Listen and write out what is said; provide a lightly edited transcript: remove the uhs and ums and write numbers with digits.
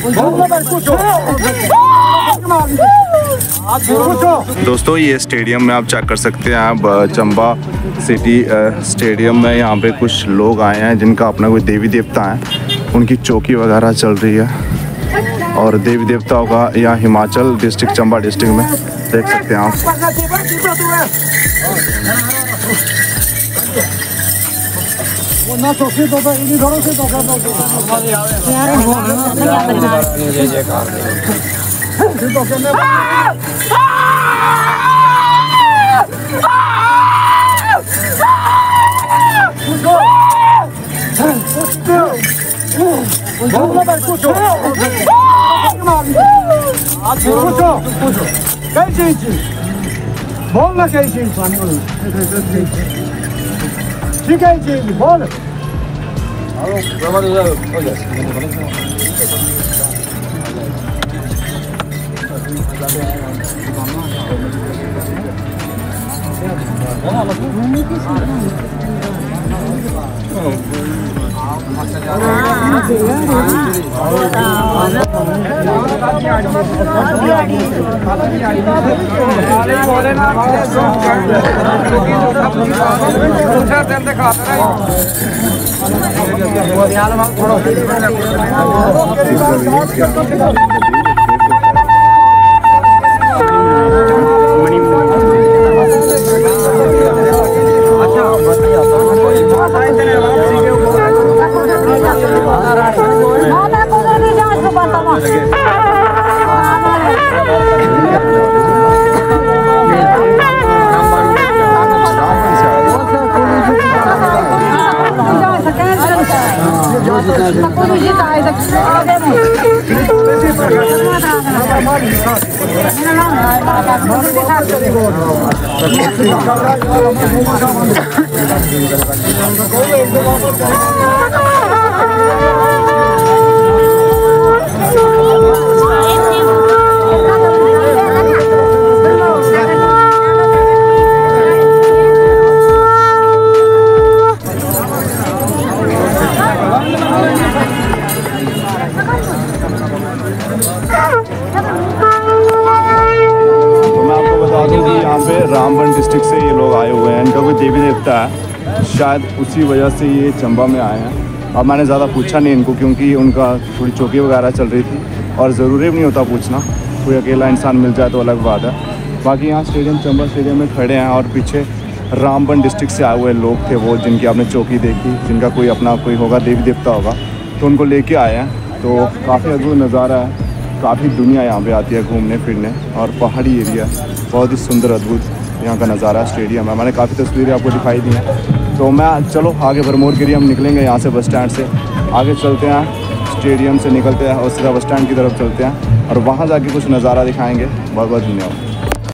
दोस्तों ये स्टेडियम में आप चेक कर सकते हैं आप चंबा सिटी स्टेडियम में यहाँ पे कुछ लोग आए हैं जिनका अपना कोई देवी देवता है, उनकी चौकी वगैरह चल रही है। और देवी देवताओं का यहाँ हिमाचल डिस्ट्रिक्ट चंबा डिस्ट्रिक्ट में देख सकते हैं आप। बोलना चाहिए ठीक है जी बोल। रामबन डिस्ट्रिक्ट से ये लोग आए हुए हैं, इनका कोई देवी देवता है, शायद उसी वजह से ये चंबा में आए हैं। अब मैंने ज़्यादा पूछा नहीं इनको क्योंकि उनका थोड़ी चौकी वगैरह चल रही थी और ज़रूरी भी नहीं होता पूछना, कोई अकेला इंसान मिल जाए तो अलग बात है। बाकी यहाँ स्टेडियम चंबा स्टेडियम में खड़े हैं और पीछे रामबन डिस्ट्रिक्ट से आए हुए लोग थे वो, जिनकी आपने चौकी देखी, जिनका कोई अपना कोई होगा देवी देवता होगा, तो उनको लेके आए हैं। तो काफ़ी अद्भुत नज़ारा है, काफ़ी दुनिया यहाँ पे आती है घूमने फिरने, और पहाड़ी एरिया बहुत ही सुंदर अद्भुत यहाँ का नज़ारा स्टेडियम है। मैंने काफ़ी तस्वीरें आपको दिखाई दी हैं। तो मैं चलो आगे भरमौर के लिए हम निकलेंगे यहाँ से, बस स्टैंड से आगे चलते हैं, स्टेडियम से निकलते हैं और सीधा बस स्टैंड की तरफ चलते हैं और वहाँ जाके कुछ नज़ारा दिखाएँगे। बहुत बहुत धन्यवाद।